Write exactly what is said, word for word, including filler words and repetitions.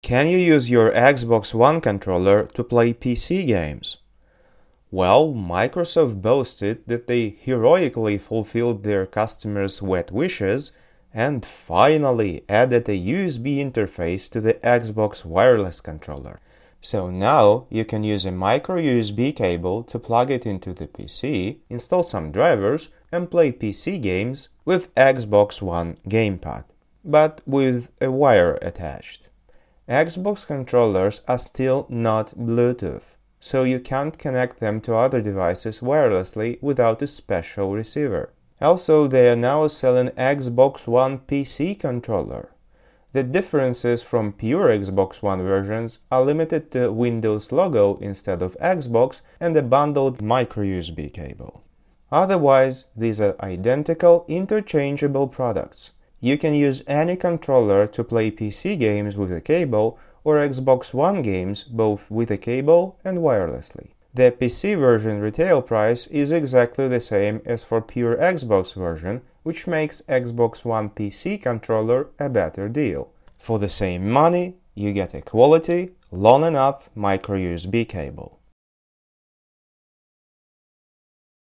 Can you use your Xbox One controller to play P C games? Well, Microsoft boasted that they heroically fulfilled their customers' wet wishes and finally added a U S B interface to the Xbox wireless controller. So now you can use a micro U S B cable to plug it into the P C, install some drivers, and play P C games with Xbox One Gamepad, but with a wire attached. Xbox controllers are still not Bluetooth, so you can't connect them to other devices wirelessly without a special receiver. Also, they are now selling Xbox One P C controller. The differences from pure Xbox One versions are limited to Windows logo instead of Xbox and a bundled micro U S B cable. Otherwise, these are identical, interchangeable products. You can use any controller to play P C games with a cable or Xbox One games both with a cable and wirelessly. The P C version retail price is exactly the same as for pure Xbox version, which makes Xbox One P C controller a better deal. For the same money, you get a quality, long enough micro U S B cable.